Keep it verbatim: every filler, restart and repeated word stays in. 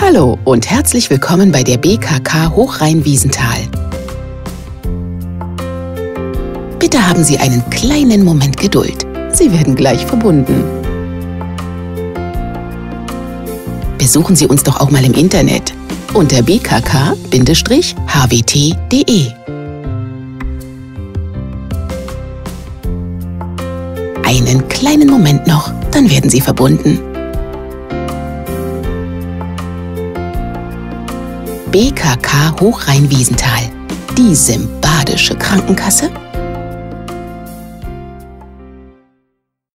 Hallo und herzlich willkommen bei der B K K Hochrhein-Wiesenthal. Bitte haben Sie einen kleinen Moment Geduld. Sie werden gleich verbunden. Besuchen Sie uns doch auch mal im Internet unter b k k Bindestrich h w t punkt d e. Einen kleinen Moment noch, dann werden Sie verbunden. B K K Hochrhein-Wiesenthal, die sympathische Krankenkasse